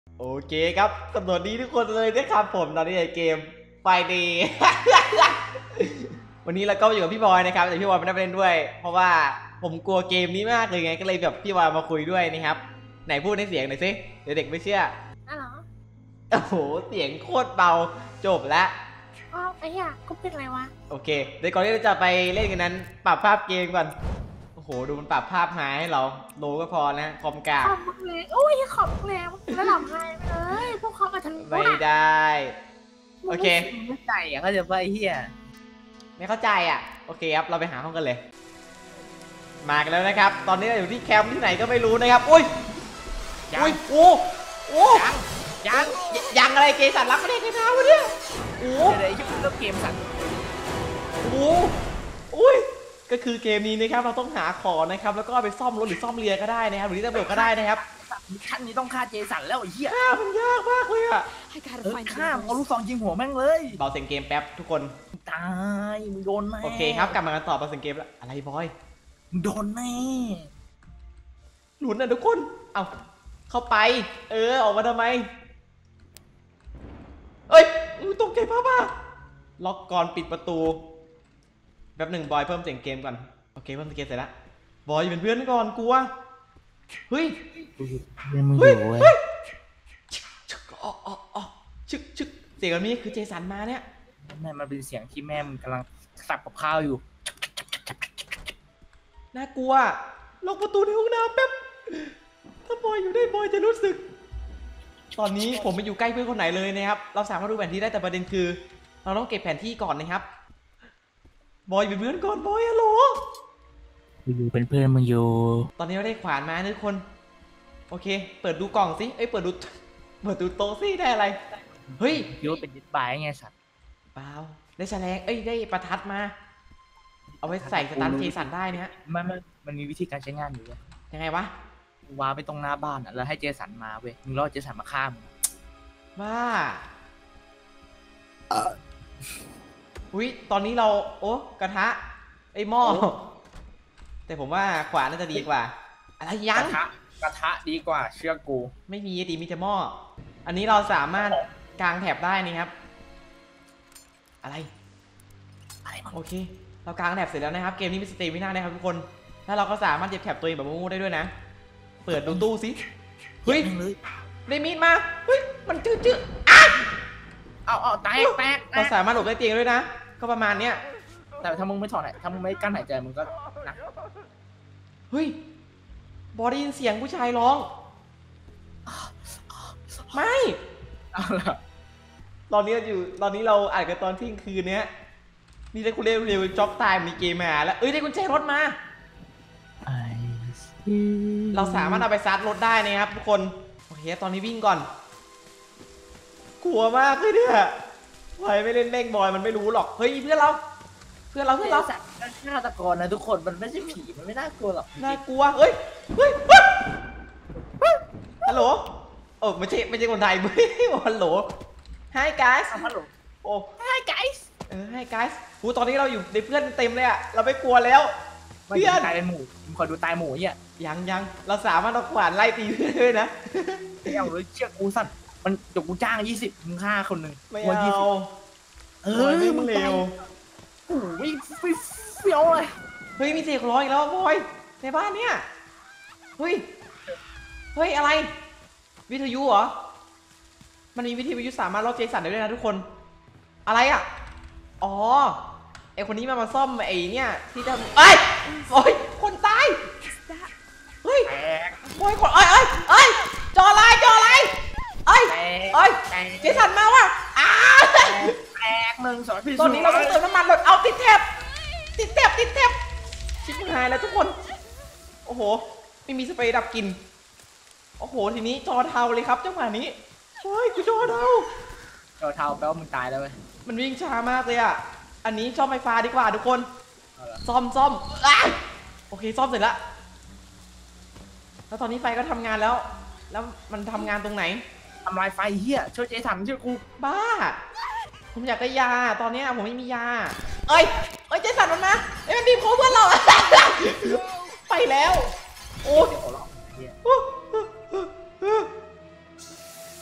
โอเคครับสำหรับนี้ทุกคนเลยนะครับผมตอนนี้ในเกมไฟดี วันนี้เราก็อยู่กับพี่บอยนะครับแต่พี่บอยไม่ได้ไปเล่นด้วยเพราะว่าผมกลัวเกมนี้มากเลยไงก็เลยแบบพี่บอยมาคุยด้วยนะครับไหนพูดในเสียงหน่อยสิเดี๋ยวเด็กไม่เชื่ออ๋อเหรอโอ้โหเสียงโคตรเบาจบละอ๋อไอ้เหี้ยกูเป็นไรวะโอเคเดี๋ยวก่อนที่เราจะไปเล่นกันนั้นปรับภาพเกมก่อนโอ้โหดูมันปรับภาพหายให้เราโลก็พอนะคอมกาขอบมึงเลยโอ้ยขอบมึงเลยระดับไฮเลยพวกเขามาทะลุไม่ได้โอเคไม่ใจอ่ะเขาจะไปเฮียไม่เข้าใจอ่ะโอเคครับเราไปหาห้องกันเลยมากันแล้วนะครับตอนนี้เราอยู่ที่แคมป์ที่ไหนก็ไม่รู้นะครับอุ้ยอุ้ยโอ้โอ้ยังอะไรเกสันรักไม่ได้กันนะวะเนี่ยโอ้เดี๋ยวยุ่งเรื่องเกมสั่นโอ้อุ้ยก็คือเกมนี้นะครับเราต้องหาของนะครับแล้วก็ไปซ่อมรถหรือซ่อมเรือก็ได้นะครับหรือที่ตำรวจก็ได้นะครับขั้นนี้ต้องฆ่าเจสันแล้วไอ้เหี้ยมันยากมากเลยอ่ะฆ่าเอาลูกซองยิงหัวแม่งเลยเบาเสียงเกมแป๊บทุกคนตายมึงโดนแน่โอเคครับกลับมากันต่อเบาเสียงเกมแล้วอะไรบอยมึงโดนแน่หลุนนะทุกคนเอาเข้าไปออกมาทำไมเอ้ยตกใจป้าล็อกก่อนปิดประตูแป๊บหนึ่งบอยเพิ่มเสียงเกมก่อนโอเคเพิ่มเสียงเกมเสร็จแล้วบอยเป็นเพื่อนก่อนกลัวเฮ้ยเฮ้ยชึกเสียงแบบนี้คือเจสันมาเนี่ยแม่มันเป็นเสียงที่แม่มึงกำลังสับกับข้าวอยู่น่ากลัวล็อกประตูในห้องน้ำแป๊บถ้าบอยอยู่ได้บอยจะรู้สึกตอนนี้ผมไม่อยู่ใกล้เพื่อนคนไหนเลยนะครับเราสามารถดูแผนที่ได้แต่ประเด็นคือเราต้องเก็บแผนที่ก่อนนะครับบอยเป็นเพื่อนก่อนบอยฮัลโหลอยู่เป็นเพื่อนมึงอยู่ตอนนี้เราได้ขวานมาทุกคนโอเคเปิดดูกล่องสิเปิดดูโต๊ะสิได้อะไรเฮ้ยคิดว่าเป็นดิสบายไงสัตว์เปล่าได้แฉลงได้ประทัดมาเอาไว้ใส่สตาร์ทเจสันได้เนี่ยมันมีวิธีการใช้งานอยู่ยังไงวะวางไปตรงหน้าบ้านแล้วให้เจสันมาเว้ยมึงรอเจสันมาฆ่ามึงบ้าอุ้ยตอนนี้เรากระทะหม้อแต่ผมว่าขวานน่าจะดีกว่าอะไรยังกระทะดีกว่าเชื่อกูไม่มีมีแต่หม้ออันนี้เราสามารถกางแถบได้นี่ครับอะไรโอเคเรากางแถบเสร็จแล้วนะครับเกมนี้มีสเตมิน่านะครับทุกคนแล้วเราก็สามารถเก็บแถบตัวเองแบบงูได้ด้วยนะเปิดดูตู้สิเฮ้ยได้มีดมาเฮ้ยมันจืดเอาแตกเราสามารถหลบได้เตียงด้วยนะก็ประมาณเนี้ยแต่ถ้ามึงไม่ถอดถ้ามึงไม่กั้นหายใจมึงก็นะเฮ้ยบอได้ยินเสียงผู้ชายร้องไม่ตอนนี้เราอ่านกันตอนเที่ยงคืนเนี้ยนี่ได้คุณเร็วจ็อกตายมีเกมมาแล้วได้กุญแจรถมาเราสามารถเอาไปซัดรถได้นะครับทุกคนโอเคตอนนี้วิ่งก่อนกลัวมากเลยเนี่ยบอยไม่เล่นแม่งบอยมันไม่รู้หรอกเฮ้ยเพื่อนเราสัตว์ฆาตกรนะทุกคนมันไม่ใช่ผีมันไม่น่ากลัวหรอกน่ากลัวเฮ้ยฮัลโหลไม่ใช่คนไทยไม่ฮัลโหล Hi guys ฮัลโหลโอ้ Hi guys Hi guys ตอนนี้เราอยู่ในเพื่อนเต็มเลยอะเราไม่กลัวแล้วเพื่อนตายเป็นหมูคอยดูตายหมูเนี่ยยังเราสามารถเอาขวานไล่ตีเพื่อนเลยนะไม่เอาเลยเชือกกูสัตว์มันจกกูจ้าง20มึงฆ่าคนหนึ่งไม่เอามึงเร็วโอ้ยเฟี้ยวเลยเฮ้ยมีเสียงร้องอีกแล้วบอยในบ้านเนี่ยเฮ้ยอะไรวิทยุเหรอมันมีวิทยุสามารถล็อกเจสันได้ด้วยนะทุกคนอะไรอ่ะอ๋อไอคนนี้มาซ่อมไอเนี่ยที่จะโอ้ยคนตายเฮ้ยโอ้ยคนจออะไรเจสันมาว่ะแตก1 2 3 ตอนนี้เราต้องเติมน้ำมันเลยเอาติดแถบชิบหายแล้วทุกคนโอ้โหไม่มีสเปรย์ดับกลิ่นโอ้โหทีนี้จอเทาเลยครับจังหวะนี้เฮ้ยกูจอเทาแปลว่ามึงตายแล้วเว้ยมันวิ่งช้ามากเลยอ่ะอันนี้ซ่อมไฟฟ้าดีกว่าทุกคนซ่อมโอเคซ่อมเสร็จแล้วตอนนี้ไฟก็ทำงานแล้วมันทำงานตรงไหนทำลายไฟเฮียช่วยเจสันช่วยกูบ้าผมอยากได้ยาตอนนี้ผมไม่มียาเจสันมันมามันบีบคอเพื่อนเราไปแล้วโอ้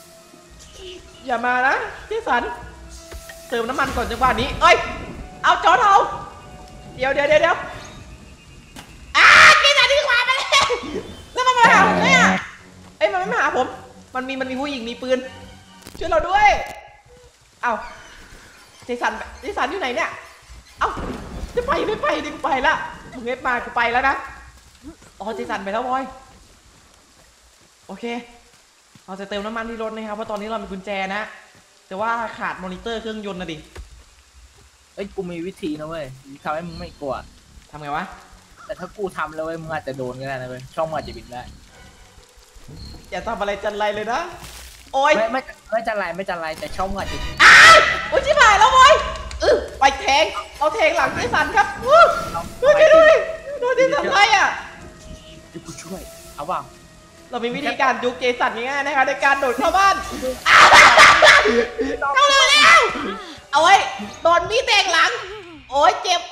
อย่ามานะเจสันเติมน้ำมันก่อนจังหวะนี้เอ้ยเอาจอดเอาเดี๋ยวเจสันดีกว่าไปเลยแล้วมันมาหาผมเนี่ยเอ้ยมันไม่มาหาผมมันมีผู้หญิงมีปืนช่วยเราด้วยเอ้าเจสันอยู่ไหนเนี่ยเอ้าจะไปไม่ไปดิกูไปละมึงเอฟมากูไปแล้วนะอ๋อเจสันไปแล้วบอยโอเคเราจะเติมน้ำมันที่รถนะครับเพราะตอนนี้เรามีกุญแจนะแต่ว่าขาดมอนิเตอร์เครื่องยนต์นะดิเอ้ยกูมีวิธีนะเว้ยทำให้มึงไม่กลัวทำไงวะแต่ถ้ากูทำแล้วเว้ยมึงอาจจะโดนก็ได้นะเว้ยช่องมึงอาจจะบินได้อย่าทำอะไรจันไรเลยนะโอ้ยไม่จะไรแต่ช่องมึงอาจจะโอ้ยชิบหายแล้วบอยไปแทงเอาแทงหลังเจสันครับช่วยด้วยโดนเจสันไล่อ่ะเดี๋ยวกูช่วยเอาเปล่าเรามีวิธีการยุกเจสันง่ายๆนะครับในการโดดเข้าบ้านเข้าเร็วแล้วเอาไว้โดนมีดแทงหลังโอ้ยเจ็บ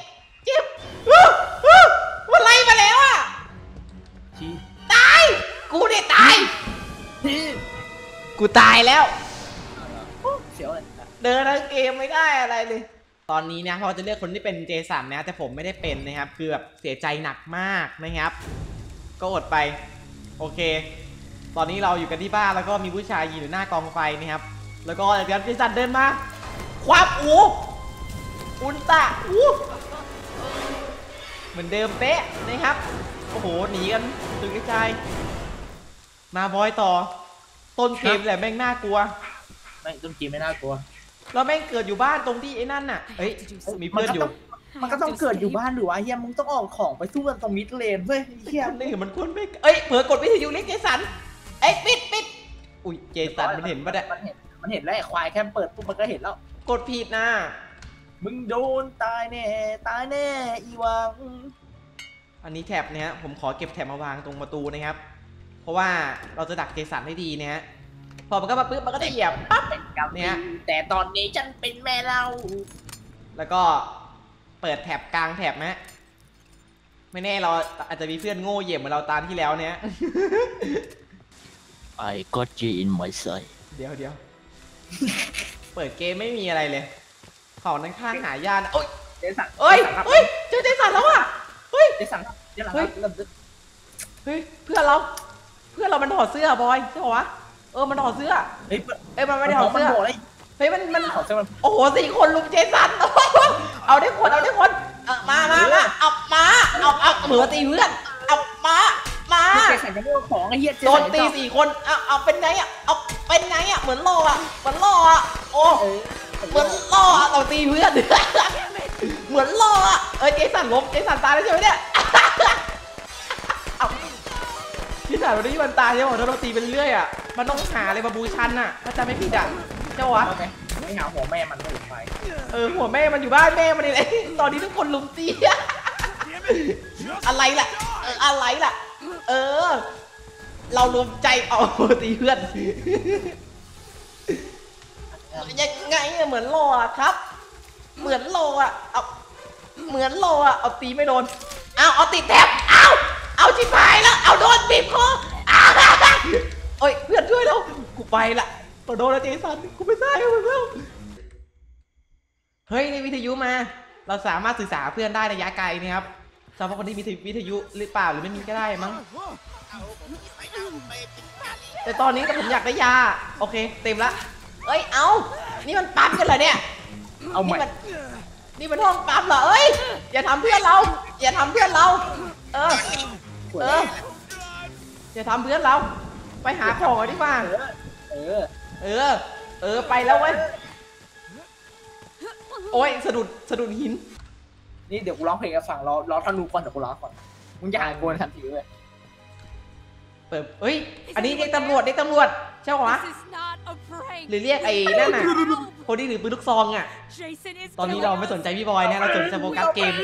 มันไล่มาแล้วอ่ะชี้ตายกูเนี่ยตายชี้กูตายแล้วเสียวเลยเดินทั้งเกมไม่ได้อะไรเลย ตอนนี้นะเขาจะเลือกคนที่เป็นเจสันนะแต่ผมไม่ได้เป็นนะครับคือแบบเสียใจหนักมากนะครับก็อดไปโอเคตอนนี้เราอยู่กันที่บ้านแล้วก็มีผู้ชายยืนอยู่หน้ากองไฟนะครับแล้วก็เดี๋ยวเจสันเดินมาควับอุลตร้าเหมือนเดิมเป๊ะนะครับโอ้โหหนีกันถึงกระจายมาบอยต่อต้นเกมแหละแม่งน่ากลัวไม่ต้นกีไม่น่ากลัวเราแม่งเกิดอยู่บ้านตรงที่ไอ้นั่นน่ะเฮ้ยมีเพื่อนอยู่มันก็ต้องเกิดอยู่บ้านหรือวะเฮียมึงต้องออกของไปสู้กันตรงมิดเลนเว้ยเฮียคนนี่มันควรไม่เอ้ยเผลอกดวิทยุเรียกเจสันเอ้ยปิดอุ้ยเจสันมันเห็นปะเนี่ยมันเห็นแล้วไอ้ควายแค่เปิดปุ๊บมันก็เห็นแล้วกดผิดนะมึงโดนตายแน่อีวังอันนี้แท็บเนี่ยผมขอเก็บแท็บมาวางตรงประตูนะครับ เพราะว่าเราจะดักเจสันให้ดีนะฮะพอมันก็มาปึ๊บมันก็จะเหยียบปั๊บเป็นกรรมเนี่ยแต่ตอนนี้ฉันเป็นแม่เราแล้วก็เปิดแท็บกลางแท็บนะไม่แน่เราอาจจะมีเพื่อนโง่เหยียบเหมือนเราตามที่แล้วเนี่ย I got you in my sight เดี๋ยวเปิดเกมไม่มีอะไรเลยของนั้นข้างหายากนะโอ้ยเจสันเฮ้ยเจอเจสันแล้วอ่ะเฮ้ยเจสันเจสันเฮ้ย เพื่อนเรามันถอดเสื้อบอยใช่ปะวะมันถอดเสื้อเฮ้ยมันไม่ได้ถอดเสื้อมันบอกเลยเฮ้ยมันถอดเสื้อมันโอ้โห4 คนลุมเจสันเอาได้คนมาเอาเหมือตีเพื่อนเอามาเจสันจะไม่เอาของไอ้เหี้ยเจโดสันตี4 คนเอาเป็นไงอ่ะเอาเป็นไงอ่ะเหมือนล่ออ่ะโอ้เหมือนล่ออ่ะเราตีเพื่อนเหมือนล่ออ่ะเจสันล้มเจสันตายแล้วใช่ไหมเนี่ยเอาพี่สาวเราได้ยินมันตายใช่ไหมถ้าเราตีไปเรื่อยอ่ะมันต้องหาอะไรมาบูชันอ่ะถ้าจำไม่ผิดอ่ะเจ้าวะไม่หาหัวแม่มันไม่ไปหัวแม่มันอยู่บ้านแม่มันนี่แหละตอนนี้ทุกคนลุมตีอะไรล่ะเรารวมใจเอาตีเพื่อนยังไงเหมือนโลอะครับเหมือนโลอะเอาตีไม่โดนเอาติดแท็บเอาชิบหายแล้วเอาโดนบีบคอเอ้ยเพื่อนช่วยเรากูไปละโดนแล้วเจสันกูไม่ได้แล้วเฮ้ยในวิทยุมาเราสามารถสื่อสารเพื่อนได้ระยะไกลนะครับสำหรับคนที่มีวิทยุหรือเปล่าหรือไม่มีก็ได้มั้งแต่ตอนนี้ผมอยากได้ยาโอเคเต็มละนี่มันปั๊มกันเหรอเนี่ยเอาใหม่นี่มันห้องปั๊มเหรออย่าทำเพื่อนเราอย่าทำเพื่อนเราอย่าทำเพื่อนเราไปหาของดีกว่าไปแล้วเว้ยโอ้ยสะดุดหินนี่เดี๋ยวกูร้องเพลงกันฟังรอท่านรู้ก่อนเดี๋ยวกูร้องก่อนมึงอย่าอ่านกูทันทีเลยเปิดอันนี้เรียกตำรวจใช่ปะหรือเรียกไอ้นั่นน่ะคนที่ถือปืนลูกซองอ่ะตอนนี้เราไม่สนใจพี่บอยนะเราสนใจโฟกัสเกม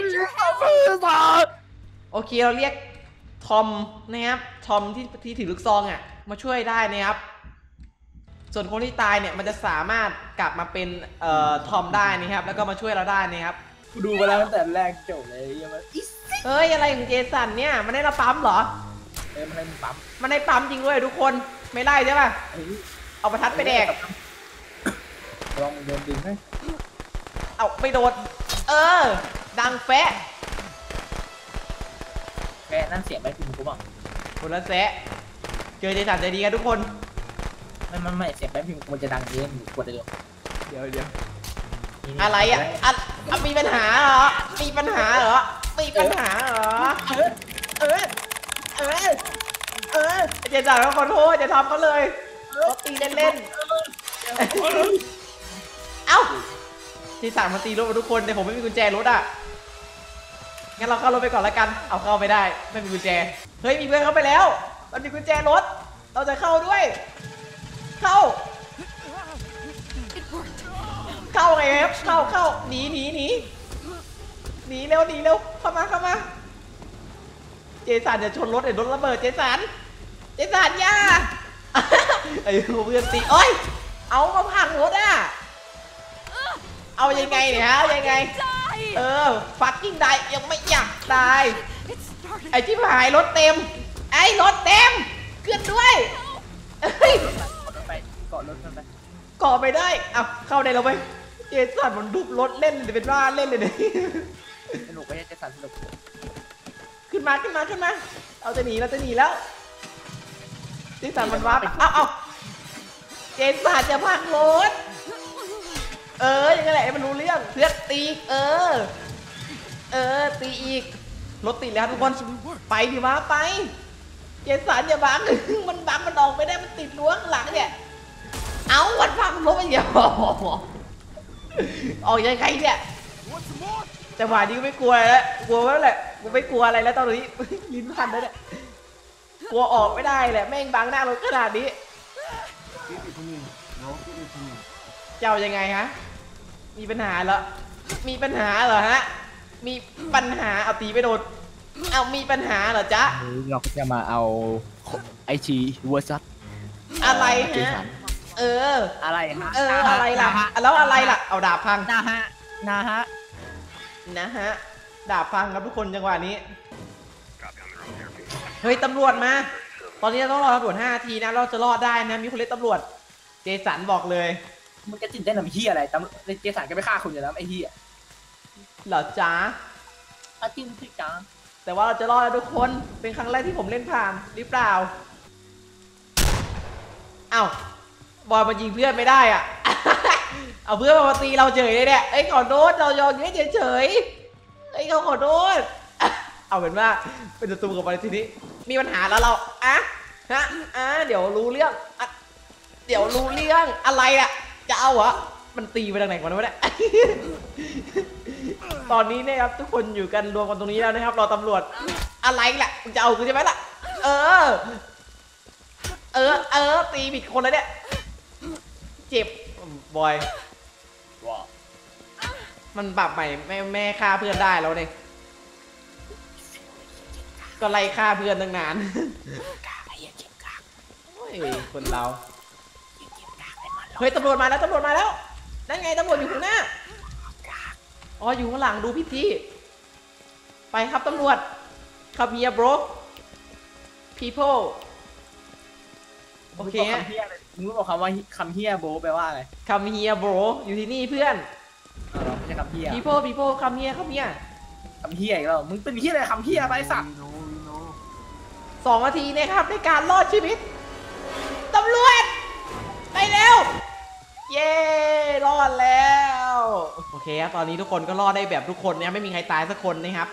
โอเคเราเรียกทอมนะครับทอมที่ถือลูกซองอ่ะมาช่วยได้นะครับส่วนคนที่ตายเนี่ยมันจะสามารถกลับมาเป็นทอมได้นะครับแล้วก็มาช่วยเราได้นะครับกูดูมาแล้วตั้งแต่แรกจบเลยยังไงอะไรของเจสันเนี่ยมันได้เราปั๊มเหรอมันให้ปั๊มมันให้ปั๊มจริงด้วยทุกคนไม่ไล่ใช่ป่ะเอาประทัดไปแดกลองมึงโดนดึงไหมเอาไม่โดนดังแฟะแกนั่นเสียงไหมคุณกูบอกคนละแซะเจอใจสั่นใจดีกันทุกคนไม่เสียงแป๊บพิมพ์มันจะดังเองอยู่กดเลยเดี๋ยวอะไรอ่ะมีปัญหาเหรอมีปัญหาเหรอมีปัญหาเหรอเจสันเขาขอโทษจะทำเขาเลยเขาตีเล่นๆเอ้าเจสันมาตีรถมาทุกคนแต่ผมไม่มีกุญแจรถอ่ะงั้นเราเข้ารถไปก่อนแล้วกันเอาเข้าไม่ได้ไม่มีกุญแจเฮ้ยมีเพื่อนเข้าไปแล้วมันมีกุญแจรถเราจะเข้าด้วยเข้าไงครับเข้าหนีเร็วเข้ามาเจสันจะชนรถเดี๋ยวรถระเบิดเจสันอย่า ไอ้เพื่อนตีโอ้ยเอามาพังรถอ่ะเอายังไงเนี่ยฮะยังไงฟักกิ้งได้ยังไม่อยากตายไอ้ที่หายรถเต็มขึ้นด้วยเกาะรถมันไปก่อไปได้เอาเข้าได้แล้วไหมเจสันมันดุบรถเล่นเลยเป็นว่าเล่นเลยเนี่ยสนุกไม่ใช่จะสั่นสนุกขึ้นมาเราจะหนีแล้วเจสันมันว้าไปเอาเจสันจะพังรถอย่างนั้นแหละมันรู้เรื่องเพื่อนตีตีอีกรถติดแล้วทุกคนไปดิวะไปเจสันอย่าบัง มันบังมันออกไม่ได้มันติดรั้วข้างหลังเนี่ยเอาวันพังรถไปเดียวออกยังไงเนี่ยจังหวะนี้ก็ไม่กลัวแล้วกลัวแล้วแหละกูไม่กลัวอะไรแล้วตอนนี้ ลิ้นพันแล้วเนี่ยกลัวออกไม่ได้แหละแม่งบังหน้ารถขนาดนี้เจ้ายังไงฮะมีปัญหาเหรอฮะมีปัญหาเอาตีไปโดนเอามีปัญหาเหรอจ๊ะเราก็จะมาเอาไอทีเวอร์ซัสอะไรเจฮะสันอะไรฮะอะไรล่ะแล้วอะไรล่ะเอาดาบพังนะฮะดาบพังครับทุกคนจังหวะนี้เฮ้ยตำรวจมาตอนนี้เราต้องรอตำรวจ5 นาทีนะเราจะรอดได้นะมีคนเล่นตำรวจเจสันบอกเลยมึงจะจินได้หนังเฮียอะไรตำเจสันก็ไม่ฆ่าคุณอยู่แล้วไอ้เฮียเหรอจ๊ะจริงสิจ้าแต่ว่าเราจะรอดแล้วทุกคนเป็นครั้งแรกที่ผมเล่นผ่านหรือเปล่าเอ้าบอยมันยิงเพื่อนไม่ได้อ่ะ เอาเพื่อนมาตีเราเฉยเลยเนี่ยขอโทษเรายอมเงี้ยเฉยเขาขอโทษ เอาเป็นว่าเป็นศัตรูกับมันทีนี้มีปัญหาแล้วเราเดี๋ยวรู้เรื่องอะไรอ่ะจะเอาเหรอมันตีไปทางไหนกันวะเนี่ย ตอนนี้นะครับทุกคนอยู่กันรวมกันตรงนี้แล้วนะครับรอตำรวจอะไรล่ะมึงจะเอากูใช่ไหมล่ะตีผิดคนแล้วเนี่ยเจ็บบอยมันปรับใหม่แม่ฆ่าเพื่อนได้แล้วเนี่ยก็ไล่ฆ่าเพื่อนตั้งนานโอ้ยคนเราเฮ้ยตำรวจมาแล้วนั่นไงตำรวจอยู่ข้างหน้าอ๋ออยู่ข้างหลังดูพิธีไปครับตำรวจคัมเฮียบร people โอเคมึงรู้บอกคำว่าคำเฮียโบแปลว่าอะไรคัมเฮียบรอยู่ที่นี่เพื่อนไม่ใช่คำเฮีย people คัมเฮียคำเฮียอีกแล้วมึงเป็นเฮียอะไรคำเฮียไปสัตว์ 2 นาทีนะครับในการรอดชีวิตตำรวจไปเร็วเย้รอดแล้วโอเคครับตอนนี้ทุกคนก็รอดได้แบบทุกคนนะไม่มีใครตายสักคนนะครับ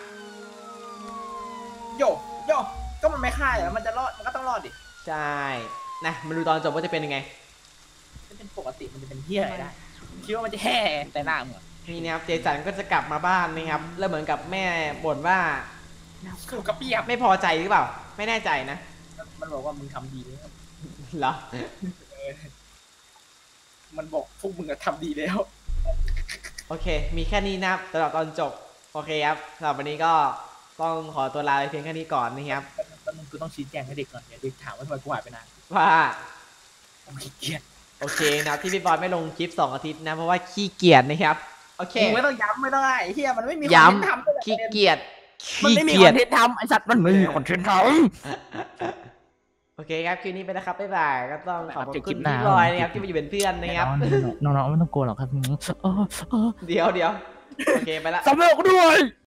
โยก็มันไม่ฆ่าแล้วมันจะรอดมันก็ต้องรอดดิใช่นะมาดูตอนจบว่าจะเป็นยังไงมันเป็นปกติมันจะเป็นเฮียอะไรได้คิดว่ามันจะแห่แต่หน้ามึงนี่นะครับเจสันก็จะกลับมาบ้านนะครับแล้วเหมือนกับแม่บ่นว่าถูกกระเปียบไม่พอใจหรือเปล่าไม่แน่ใจนะมันบอกว่ามึงทำดีเหรอมันบอกพวกมึงทำดีแล้วโอเคมีแค่นี้นะครับสำหรับตอนจบโอเคครับสำหรับวันนี้ก็ต้องขอตัวลาไปเพียงแค่นี้ก่อนนะครับแล้วมึงกูต้องชี้แจงให้เด็กก่อนเดี๋ยวเด็กถามว่าทำไมกูหายไปนานว่าผมขี้เกียจโอเคนะที่พี่บอยไม่ลงคลิป2 อาทิตย์นะเพราะว่าขี้เกียจนะครับโอเคไม่ต้องย้ำไม่ต้องไอ้เฮียมันไม่มีคอนเทนต์ทำขี้เกียจมันไม่มีคอนเทนต์ทำไอสัตว์มันไม่มีคอนเทนต์ทำโอโอเคครับคืนนี้ไปนะครับบ๊ายบายก็ต้องขอบเจอคคุลิณปหน้าพี่บอยนะครับที่มาอยู่เป็นเพื่อนนะครับน้องๆไม่ต้องกลัวหรอกครับเออเดี๋ยวโอเคไปละสำเร็จด้วย